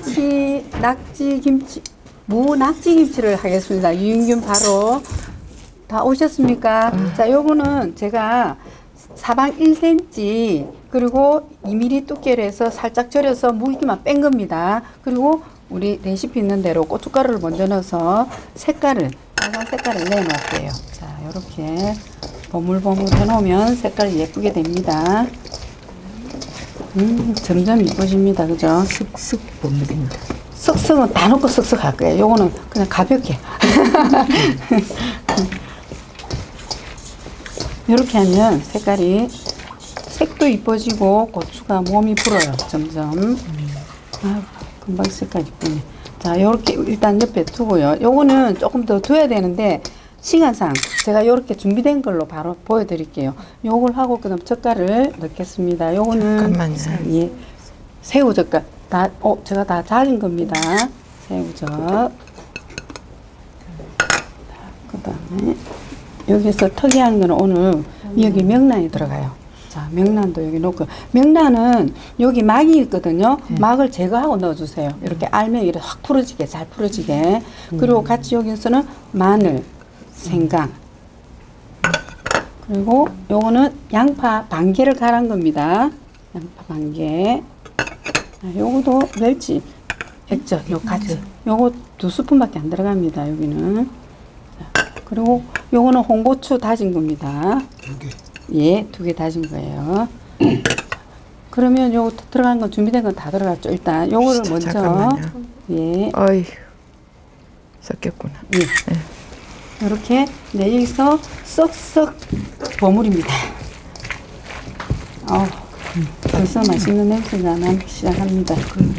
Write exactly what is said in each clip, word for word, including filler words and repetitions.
낙지, 낙지 김치, 무 낙지 김치를 하겠습니다. 유인균 바로 다 오셨습니까? 음. 자, 요거는 제가 사방 일 센티미터 그리고 이 밀리미터 두께로 해서 살짝 절여서 물기만 뺀 겁니다. 그리고 우리 레시피 있는 대로 고춧가루를 먼저 넣어서 색깔을, 빨간 색깔을 내놓을게요. 자, 요렇게 버물버물 해놓으면 색깔이 예쁘게 됩니다. 음, 점점 이뻐집니다. 그죠? 쓱쓱 버무립니다. 쓱쓱은 다 넣고 쓱쓱 할 거예요. 요거는 그냥 가볍게. 이렇게 하면 색깔이 색도 이뻐지고 고추가 몸이 불어요. 점점. 음. 아, 금방 색깔 이쁘네. 자, 요렇게 일단 옆에 두고요. 요거는 조금 더 둬야 되는데 시간상 제가 요렇게 준비된 걸로 바로 보여드릴게요. 요걸 하고 그다음 젓갈을 넣겠습니다. 요거는 잠깐만요. 예, 새우 젓갈 다, 어, 제가 다 자른 겁니다. 새우젓. 그다음에 여기서 특이한 거는 오늘 여기 명란이 들어가요. 자, 명란도 여기 넣고, 명란은 여기 막이 있거든요. 네. 막을 제거하고 넣어주세요. 이렇게 알면 이렇게 확 풀어지게, 잘 풀어지게. 음. 그리고 같이 여기서는 마늘, 생강. 그리고 요거는 양파 반 개를 갈은 겁니다. 양파 반 개. 요거도 멸치 액젓, 요 같이. 요거 두 스푼밖에 안 들어갑니다. 여기는. 자, 그리고 요거는 홍고추 다진 겁니다. 두 개. 예, 두 개 다진 거예요. 그러면 요 들어간 건 준비된 건 다 들어갔죠. 일단 요거를 먼저. 잠깐만요. 예. 어이, 섞였구나. 예. 네. 이렇게 네, 여기서 쏙쏙 버무립니다. 어, 벌써 맛있는 냄새가 나기 시작합니다.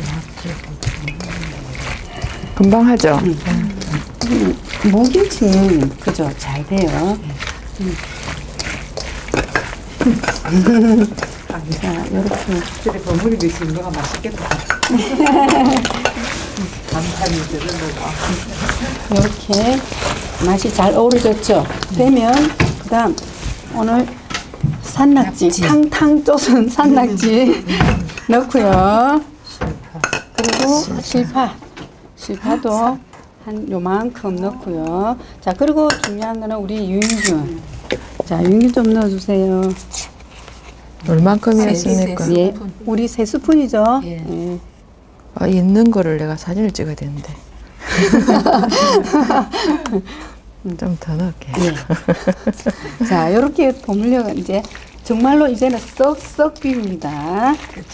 금방 하죠? 음. 음, 무김치는 그죠? 잘 돼요. 음. 자, 이렇게. 확실히 버무리듯이 인도가 맛있겠다. 감탄이 들으려고. 이렇게 맛이 잘 어우러졌죠? 되면, 그 다음, 오늘 산낙지, 탕탕 쪄은 산낙지 넣고요. 그리고 실파. 실파도 한 요만큼 넣고요. 자, 그리고 중요한 거는 우리 유인균. 자, 유인균 좀 넣어주세요. 얼만큼이었습니까? 예, 우리 세 스푼이죠. 예. 예. 아, 있는 거를 내가 사진을 찍어야 되는데. 좀 더 넣을게. 예. 자, 이렇게 버무려가 이제 정말로 이제는 썩썩 비웁니다.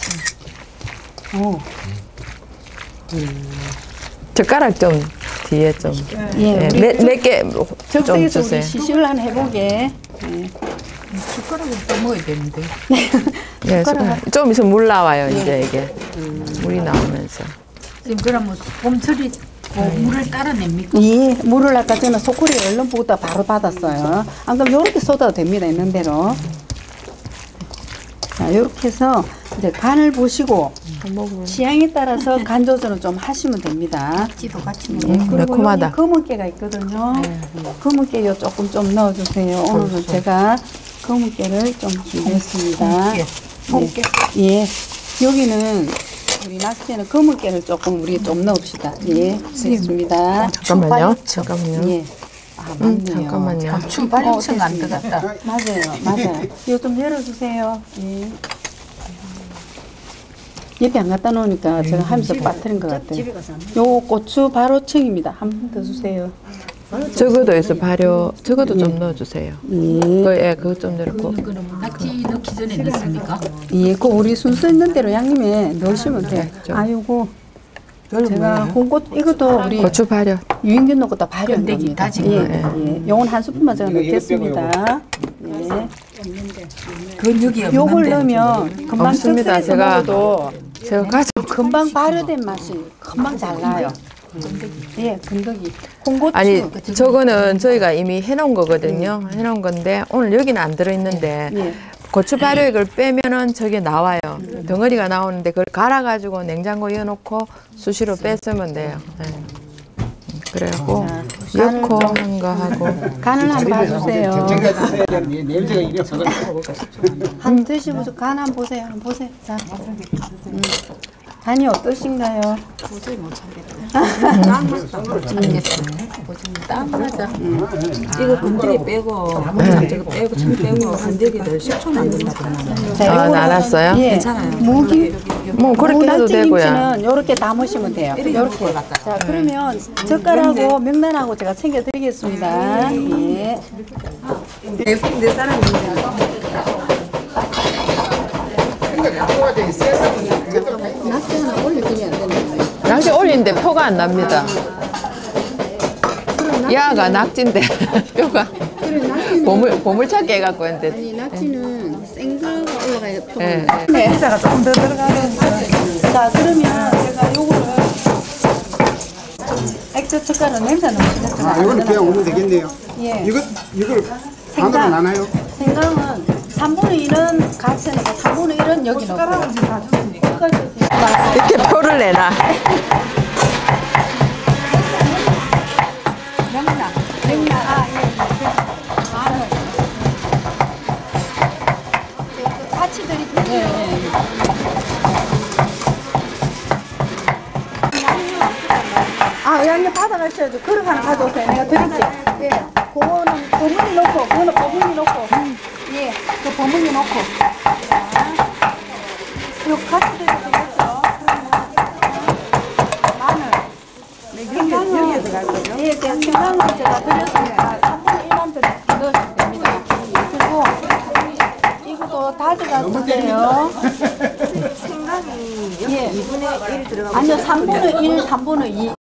오. 음. 젓가락 좀 뒤에 좀. 예, 예, 몇개 좀 적당해서 주세요. 우리 시식을 하나 해보게. 예. 숟가락을 또 먹어야 되는데. 예, 숟가락. 좀 있으면 물 나와요. 예. 이제 이게 음. 물이 나오면서. 지금 그러면 봄철이 뭐 물을 따라냅니까? 예, 물을 아까 저는 소쿠리에 얼른 부었다 바로 받았어요. 안 그럼 이렇게 쏟아도 됩니다. 있는 대로. 자, 이렇게 해서 이제 간을 보시고 취향에 따라서 간 조절은 좀 하시면 됩니다. 지도 같이 예, 그리고 매콤하다. 여기 검은깨가 있거든요. 검은깨 조금 좀 넣어주세요. 오늘은 제가 검은깨를 좀 준비했습니다. 홍깨. 예, 예. 여기는 우리 낙지에는 검은깨를 조금 우리 좀 넣읍시다. 예, 됐습니다. 잠깐만요. 잠깐만요. 예. 아, 맞네요. 음, 잠깐만요. 춘파리청 안 들어갔다. 맞아요, 맞아요. 이거 좀 열어주세요. 예. 옆에 안 갖다 놓으니까 제가 하면서 빠뜨린 것 같아요. 요 고추 바로청입니다. 한 번 더 주세요. 적어도 있어 발효. 적어도 좀 넣어주세요. 예. 그, 예, 그거 좀 넣고. 그럼 낙지 넣기 전에 넣습니까? 예, 그 우리 순서 있는 대로 양념에 넣으시면 돼요. 아, 요거 제가 홍고 이것도 우리 고추 발효. 유인균 넣고 다 발효한 건더기 겁니다. 다진 예, 거. 예. 요건 한 스푼만 제가 넣겠습니다. 예. 그건 여기 없는데. 요걸 넣으면 금방 없습니다. 즉석에서 제가- 먹어도 제가 가져. 금방 발효된 맛이 금방 잘 나요. 예, 건더기. 홍고추. 아니, 저거는 저희가 이미 해놓은 거거든요. 해놓은 건데, 오늘 여기는 안 들어있는데, 예. 고추 발효액을 빼면은 저게 나와요. 덩어리가 나오는데, 그걸 갈아가지고 냉장고에 넣어놓고 수시로 뺐으면 돼요. 네. 그래갖고, 자, 넣고 간을 한 거 하고. 간을 한번 봐주세요. 냄새가 이래서 한 드시고서 간 한번 보세요. 한번 보세요. 자. 음. 간이 어떠신가요? 도저히 못 참겠다. 딱 맞다. 못 참겠어. 딱 맞아. 이거 건더기 빼고 저거 빼고 참 빼고 건더기를 식초는 안 된다고. 자, 아, 요거는- 나눴어요? 예. 괜찮아요. 무김 뭐 그렇게 해도 되고요. 무낙지김치는 이렇게 담으시면 돼요. 이렇게. 자, 그러면 젓갈하고 명란하고 제가 챙겨드리겠습니다. 예. 내 사람이 낙지 하나 올려주면 안 되나요? 낙지 올리는데 표가 안 납니다. 야가 낙지인데 표가 그래, 낙지는 보물 보물찾기 해갖고 했는데. 아니 낙지는 생거가 올라가야 표가 예. 나요. 네. 조금 더 들어가는. 자, 그러면 제가 요거를 액젓 젓갈은 냄새 나시겠어요? 아, 이거는 그냥 오면 되겠네요. 예. 이거, 이걸 생강. 반으로 나눠요? 생강은 삼분의 일은 같이 넣고 삼분의 일은 여기 넣고. 이렇게 표를 내놔. 명란, 명란, 아, 예, 예. 마늘. 예, 같이 드릴게요. 예, 예. 아, 양념 받아가셔야죠. 그릇 하나 가져오세요. 내가 드릴게요. 예. 그거는 버무리 넣고, 그거는 버무리 넣고. 예, 그 버무리 넣고. 자, 이거 같이 드리면 되겠죠? 마늘. 생강은, 여기에 들어갈 거죠? 예, 제가 생강은 제가 드렸으니까 삼분의 일만 더 넣으시면 됩니다. 그리고 이것도 다져갔는데요. 생강이 예. 이분의 일 들어가고 아니요, 삼분의 일, 삼분의 이.